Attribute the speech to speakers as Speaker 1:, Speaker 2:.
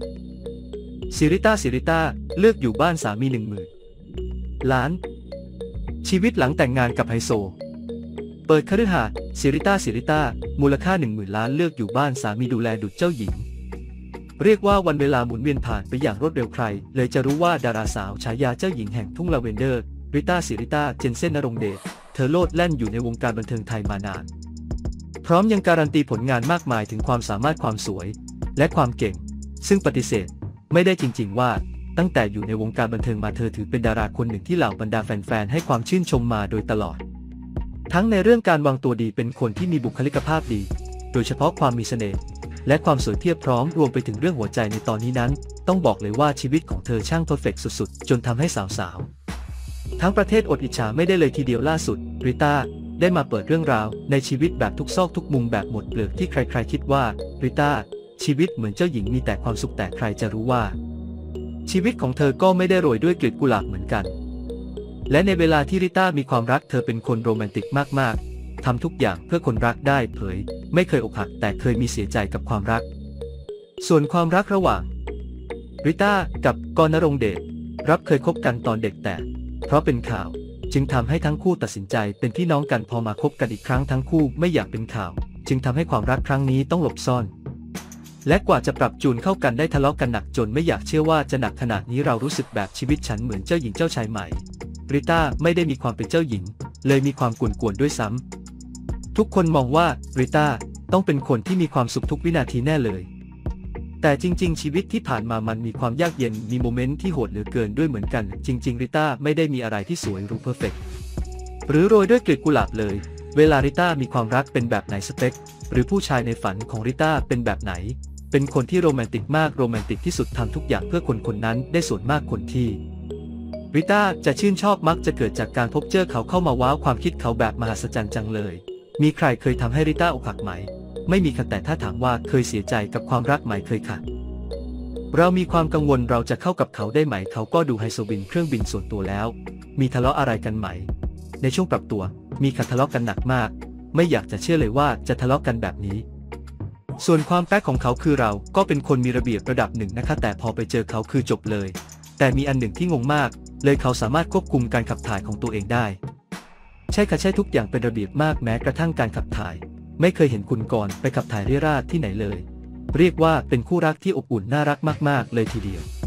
Speaker 1: สิริต้าเลือกอยู่บ้านสามี10,000 ล้านชีวิตหลังแต่งงานกับไฮโซเปิดคฤหาสน์สิริต้ามูลค่า10,000 ล้านเลือกอยู่บ้านสามีดูแลดุจเจ้าหญิงเรียกว่าวันเวลาหมุนเวียนผ่านไปอย่างรวดเร็วใครเลยจะรู้ว่าดาราสาวฉายาเจ้าหญิงแห่งทุ่งลาเวนเดอร์สิริต้าเจนเซ่นนรงค์เดชเธอโลดแล่นอยู่ในวงการบันเทิงไทยมานานพร้อมยังการันตีผลงานมากมายถึงความสามารถความสวยและความเก่งซึ่งปฏิเสธไม่ได้จริงๆว่าตั้งแต่อยู่ในวงการบันเทิงมาเธอถือเป็นดาราคนหนึ่งที่เหล่าบรรดาแฟนๆให้ความชื่นชมมาโดยตลอดทั้งในเรื่องการวางตัวดีเป็นคนที่มีบุคลิกภาพดีโดยเฉพาะความมีเสน่ห์และความสวยเพียบพร้อมรวมไปถึงเรื่องหัวใจในตอนนี้นั้นต้องบอกเลยว่าชีวิตของเธอช่างเพอร์เฟกต์สุดๆจนทำให้สาวๆทั้งประเทศอดอิจฉาไม่ได้เลยทีเดียวล่าสุดริต้าได้มาเปิดเรื่องราวในชีวิตแบบทุกซอกทุกมุมแบบหมดเปลือกที่ใครๆคิดว่าริต้าชีวิตเหมือนเจ้าหญิงมีแต่ความสุขแต่ใครจะรู้ว่าชีวิตของเธอก็ไม่ได้โรยด้วยกลีบกุหลาบเหมือนกันและในเวลาที่ริต้ามีความรักเธอเป็นคนโรแมนติกมากๆทำทุกอย่างเพื่อคนรักได้เผยไม่เคยอกหักแต่เคยมีเสียใจกับความรักส่วนความรักระหว่างริต้ากับกรณรงค์เดชรับเคยคบกันตอนเด็กแต่เพราะเป็นข่าวจึงทำให้ทั้งคู่ตัดสินใจเป็นพี่น้องกันพอมาคบกันอีกครั้งทั้งคู่ไม่อยากเป็นข่าวจึงทำให้ความรักครั้งนี้ต้องหลบซ่อนและกว่าจะปรับจูนเข้ากันได้ทะเลาะกันหนักจนไม่อยากเชื่อว่าจะหนักขนาดนี้เรารู้สึกแบบชีวิตฉันเหมือนเจ้าหญิงเจ้าชายใหม่ริต้าไม่ได้มีความเป็นเจ้าหญิงเลยมีความกวนๆด้วยซ้ำทุกคนมองว่าริต้าต้องเป็นคนที่มีความสุขทุกวินาทีแน่เลยแต่จริงๆชีวิตที่ผ่านมามันมีความยากเย็นมีโมเมนต์ที่โหดเหลือเกินด้วยเหมือนกันจริงๆริต้าไม่ได้มีอะไรที่สวยหรูเพอร์เฟกต์หรือโรยด้วยกลีบกุหลาบเลยเวลาริต้ามีความรักเป็นแบบไหนสเปคหรือผู้ชายในฝันของริต้าเป็นแบบไหนเป็นคนที่โรแมนติกมากโรแมนติกที่สุดทำทุกอย่างเพื่อคนนั้นได้ส่วนมากคนที่ริต้าจะชื่นชอบมักจะเกิดจากการพบเจอเขาเข้ามาว้าวความคิดเขาแบบมหัศจรรย์จังเลยมีใครเคยทำให้ริต้าอกหักไหมไม่มีค่ะแต่ถ้าถามว่าเคยเสียใจกับความรักไหมเคยค่ะเรามีความกังวลเราจะเข้ากับเขาได้ไหมเขาก็ดูไฮโซบินเครื่องบินส่วนตัวแล้วมีทะเลาะอะไรกันไหมในช่วงปรับตัวมีขัดทะเลาะกันหนักมากไม่อยากจะเชื่อเลยว่าจะทะเลาะกันแบบนี้ส่วนความแป๊กของเขาคือเราก็เป็นคนมีระเบียบระดับหนึ่งนะคะแต่พอไปเจอเขาคือจบเลยแต่มีอันหนึ่งที่งงมากเลยเขาสามารถควบคุมการขับถ่ายของตัวเองได้ใช่ค่ะใช่ทุกอย่างเป็นระเบียบมากแม้กระทั่งการขับถ่ายไม่เคยเห็นคุณกรณ์ไปขับถ่ายเรี่ยราดที่ไหนเลยเรียกว่าเป็นคู่รักที่อบอุ่นน่ารักมากๆเลยทีเดียว